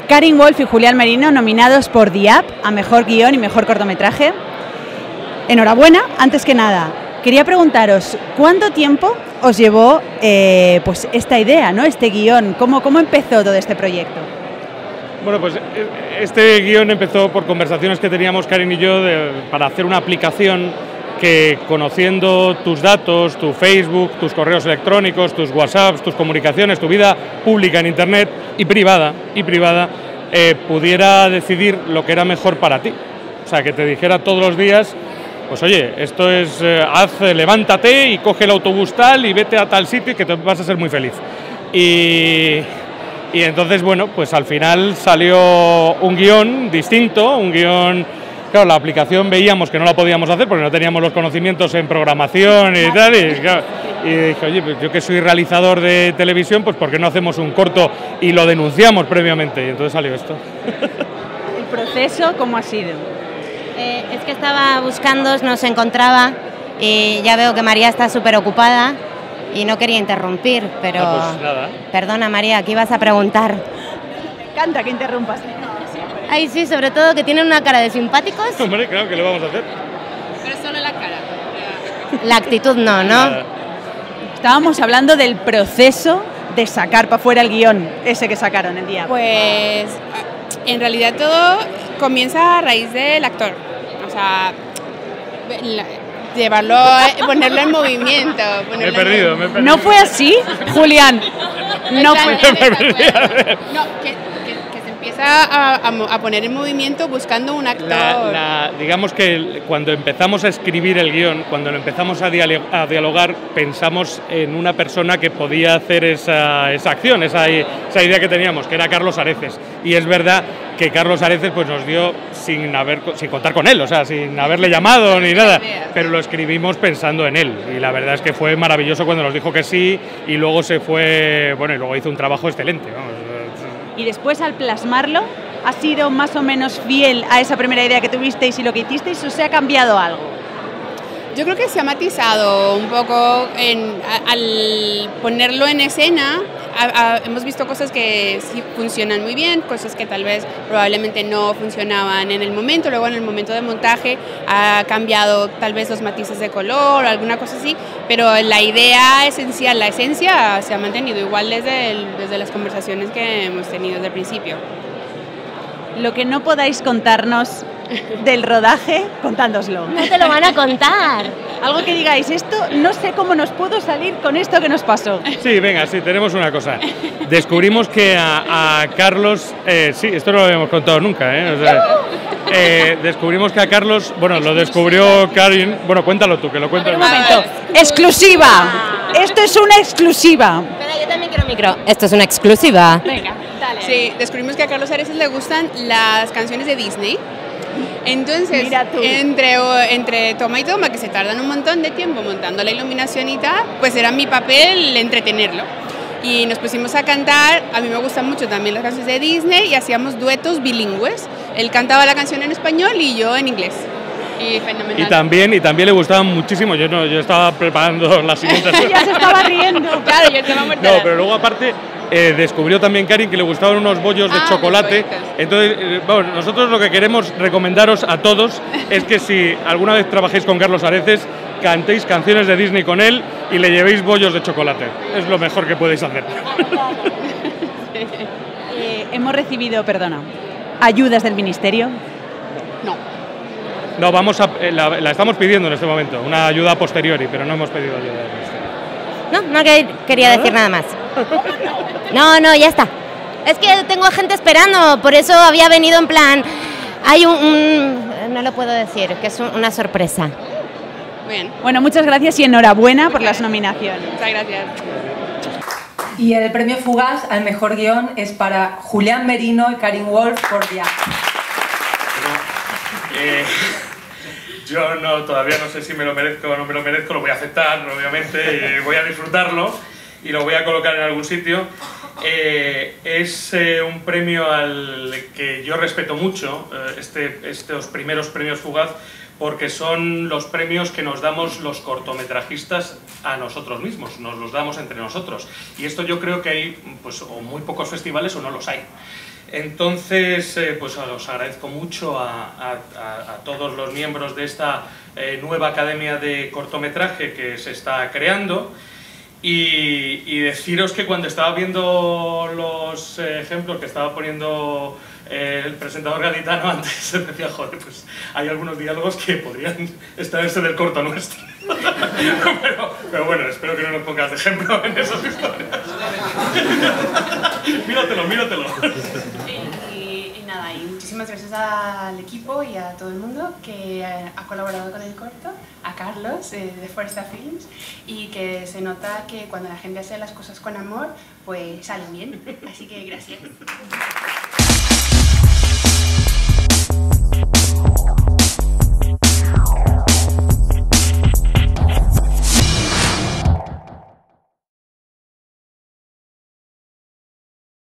Karin Wolf y Julián Merino nominados por The App a Mejor Guión y Mejor Cortometraje. Enhorabuena, antes que nada. Quería preguntaros, ¿cuánto tiempo os llevó pues esta idea, ¿no? Este guión? ¿Cómo empezó todo este proyecto? Bueno, pues este guión empezó por conversaciones que teníamos Karin y yo para hacer una aplicación que, conociendo tus datos, tu Facebook, tus correos electrónicos, tus WhatsApps, tus comunicaciones, tu vida pública en Internet y privada, pudiera decidir lo que era mejor para ti. O sea, que te dijera todos los días, pues oye, esto es, levántate y coge el autobús tal y vete a tal sitio y que te vas a ser muy feliz. Y entonces, bueno, pues al final salió un guión distinto, un guión. Claro, la aplicación veíamos que no la podíamos hacer porque no teníamos los conocimientos en programación y tal, y dije, oye, pues yo que soy realizador de televisión, pues ¿por qué no hacemos un corto y lo denunciamos previamente? Y entonces salió esto. ¿El proceso cómo ha sido? Es que estaba buscando, no se encontraba, y ya veo que María está súper ocupada y no quería interrumpir, pero... pues nada. Perdona, María, ¿qué ibas a preguntar? Me encanta que interrumpas. Ay, sí, sobre todo que tienen una cara de simpáticos. Hombre, claro, ¿qué le vamos a hacer? Pero solo la cara. La actitud no, ¿no? Nada. Estábamos hablando del proceso de sacar para afuera el guión, ese que sacaron el día. Pues en realidad todo comienza a raíz del actor. O sea, llevarlo, ponerlo en movimiento. Me he perdido. ¿No fue así, Julián? No fue. No, que se empieza a poner en movimiento buscando un actor. Digamos que cuando empezamos a escribir el guión, cuando lo empezamos a dialogar, pensamos en una persona que podía hacer esa acción, esa idea que teníamos, que era Carlos Areces. Y es verdad que Carlos Areces pues, nos dio sin contar con él, o sea, sin haberle llamado ni nada, pero lo escribimos pensando en él. Y la verdad es que fue maravilloso cuando nos dijo que sí, y luego se fue, bueno, y luego hizo un trabajo excelente, vamos. Y después, al plasmarlo, ¿ha sido más o menos fiel a esa primera idea que tuvisteis y lo que hicisteis, o se ha cambiado algo? Yo creo que se ha matizado un poco al ponerlo en escena. Hemos visto cosas que sí funcionan muy bien, cosas que tal vez probablemente no funcionaban en el momento, luego en el momento de montaje ha cambiado tal vez los matices de color o alguna cosa así, pero la idea esencial, la esencia se ha mantenido igual desde las conversaciones que hemos tenido desde el principio. Lo que no podáis contarnos del rodaje, contándoslo. No te lo van a contar. Algo que digáis, esto no sé cómo nos pudo salir con esto que nos pasó. Sí, venga, sí, tenemos una cosa. Descubrimos que a Carlos, sí, esto no lo habíamos contado nunca, o sea, descubrimos que a Carlos, bueno, lo descubrió Karin, bueno, cuéntalo tú, que lo cuentas. Un momento, exclusiva, esto es una exclusiva. Espera, yo también quiero micro. Esto es una exclusiva. Venga, dale. Sí, descubrimos que a Carlos Areces le gustan las canciones de Disney. Entonces, entre toma y toma, que se tardan un montón de tiempo montando la iluminación y tal, pues era mi papel entretenerlo. Y nos pusimos a cantar, a mí me gustan mucho también las canciones de Disney y hacíamos duetos bilingües. Él cantaba la canción en español y yo en inglés. Y fenomenal. Y también le gustaban muchísimo, yo estaba preparando las siguientes. Ya se estaba riendo. Claro, yo estaba muerta. No, pero luego aparte descubrió también Karin que le gustaban unos bollos de chocolate. Entonces, bueno, nosotros lo que queremos recomendaros a todos es que si alguna vez trabajéis con Carlos Areces, cantéis canciones de Disney con él y le llevéis bollos de chocolate. Es lo mejor que podéis hacer. Hemos recibido, ayudas del Ministerio. No, la estamos pidiendo en este momento, una ayuda a posteriori, pero no hemos pedido ayuda del Ministerio. No quería decir nada más. No, ya está. Es que tengo gente esperando, por eso había venido en plan... Hay no lo puedo decir, que es una sorpresa. Bien. Bueno, muchas gracias y enhorabuena por las nominaciones. Muchas gracias. Y el premio Fugaz al mejor guión es para Julián Merino y Karin Wolf por The App. Yo todavía no sé si me lo merezco o no me lo merezco, lo voy a aceptar, obviamente, voy a disfrutarlo y lo voy a colocar en algún sitio. Es un premio al que yo respeto mucho, estos primeros premios Fugaz, porque son los premios que nos damos los cortometrajistas a nosotros mismos, nos los damos entre nosotros. Y esto yo creo que hay pues, o muy pocos festivales o no los hay. Entonces, pues os agradezco mucho a todos los miembros de esta nueva academia de cortometraje que se está creando. Y deciros que cuando estaba viendo los ejemplos que estaba poniendo el presentador gaditano antes, decía, joder, pues hay algunos diálogos que podrían extraerse del corto nuestro. pero bueno, espero que no nos pongas de ejemplo en esas historias. míratelo. Y nada, y muchísimas gracias al equipo y a todo el mundo que ha colaborado con el corto, a Carlos de Fuerza Films, y que se nota que cuando la gente hace las cosas con amor, pues salen bien. Así que gracias.